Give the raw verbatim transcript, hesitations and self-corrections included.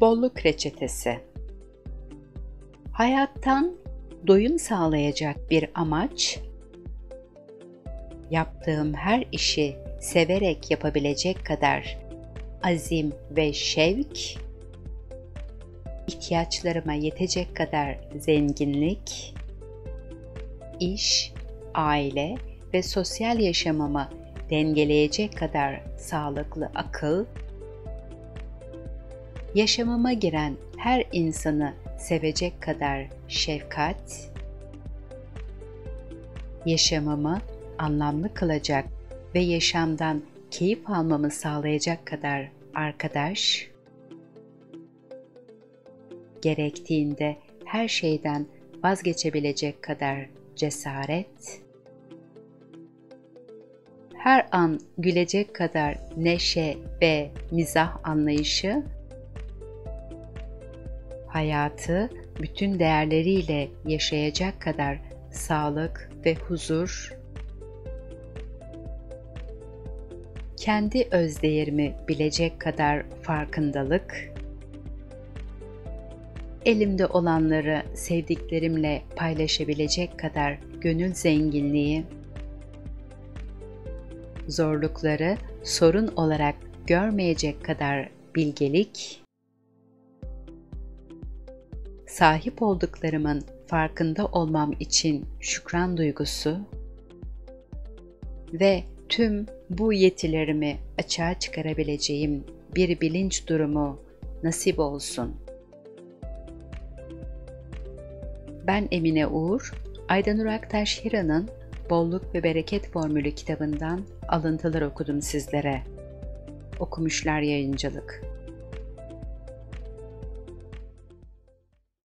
Bolluk reçetesi. Hayattan doyum sağlayacak bir amaç, yaptığım her işi severek yapabilecek kadar azim ve şevk, ihtiyaçlarıma yetecek kadar zenginlik, iş, aile ve sosyal yaşamımı dengeleyecek kadar sağlıklı akıl, yaşamıma giren her insanı sevecek kadar şefkat, yaşamımı anlamlı kılacak ve yaşamdan keyif almamı sağlayacak kadar arkadaş, gerektiğinde her şeyden vazgeçebilecek kadar cesaret, her an gülecek kadar neşe ve mizah anlayışı, hayatı bütün değerleriyle yaşayacak kadar sağlık ve huzur, kendi özdeğerimi bilecek kadar farkındalık, elimde olanları sevdiklerimle paylaşabilecek kadar gönül zenginliği, zorlukları sorun olarak görmeyecek kadar bilgelik, sahip olduklarımın farkında olmam için şükran duygusu ve tüm bu yetilerimi açığa çıkarabileceğim bir bilinç durumu nasip olsun. Ben Emine Uğur, Aydanur Aktaş Hira'nın Bolluk ve Bereket Formülü kitabından alıntılar okudum sizlere. Okumuşlar Yayıncılık.